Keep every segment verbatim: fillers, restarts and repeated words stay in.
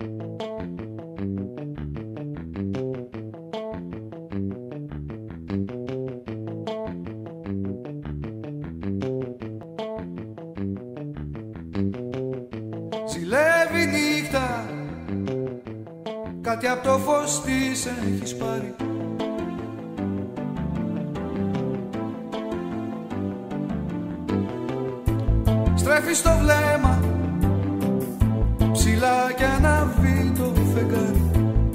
Ζηλεύει νύχτα, κάτι από το φως της έχεις πάρει. Στρέφεις το βλέμμα ψηλά κι ανάβει το φεγγάρι.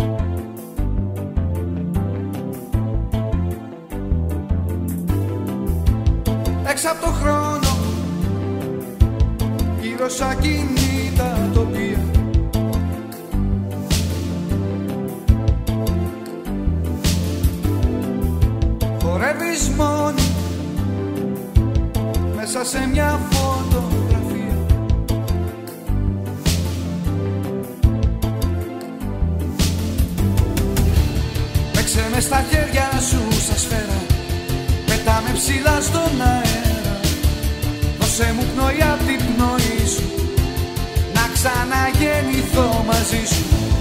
Έξω από το χρόνο, γύρω σαν κινήτα τοπία. Χορεύεις μόνη μέσα σε μια φωτογραφία. Παίξε με στα χέρια σου σαν σφαίρα, πετάμε ψηλά στον αέρα. Δώσε μου πνοή απ' την πνοή σου, να ξαναγεννηθώ μαζί σου.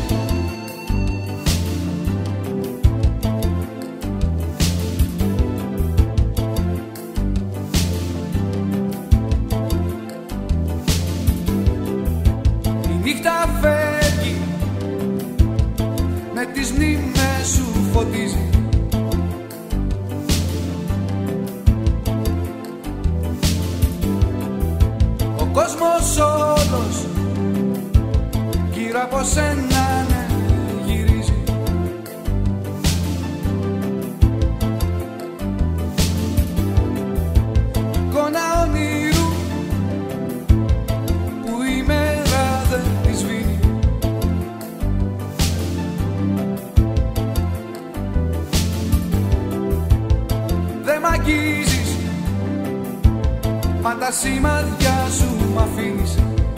Η νύχτα φεύγει, με τις μνήμες σου φωτίζει. Ο κόσμος όλος γύρω από σένα ναι, γυρίζει. Εικόνα όνειρου που η μέρα δεν τη σβήνει. Δεν μ' αγγίζεις, μα τα σημάδια σου μ' αφήνεις.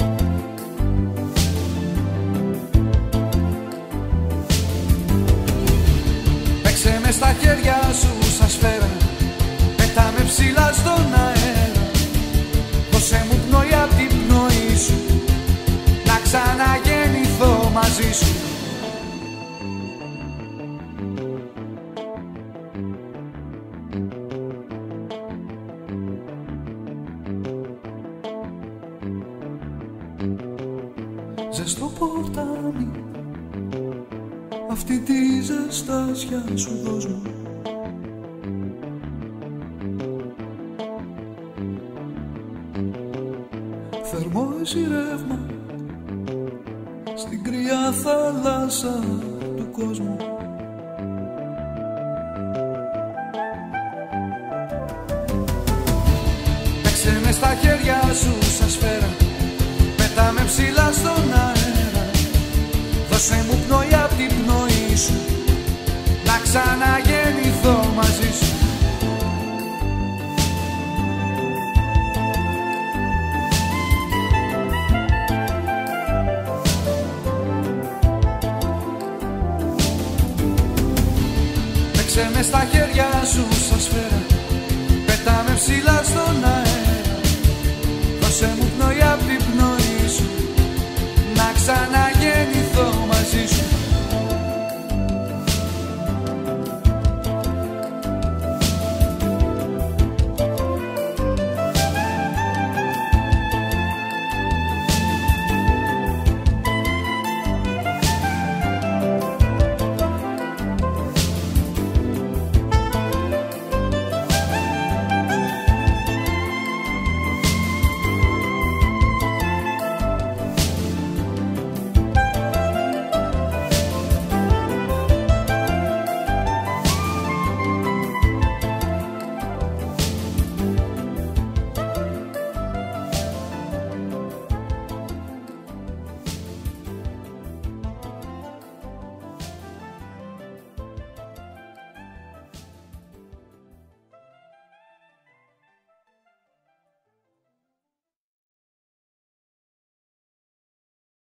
Παίξε με στα χέρια σου σαν σφαίρα, πετάμε ψηλά στον αέρα. Δώσε μου πνοή απ' την πνοή σου, να ξαναγεννηθώ μαζί σου. Ζεστό ποτάμι, αυτή τη ζεστάσια σου δώσ' μου. Θερμό εσύ ρεύμα, στην κρύα θάλασσα του κόσμου. Παίξε με στα χέρια σου σαν σφαίρα, πετάμε ψηλά στον αέρα. Δώσε μου πνοή απ' την πνοή σου, να ξαναγεννηθώ μαζί σου. Παίξε με στα χέρια σου σαν σφαίρα,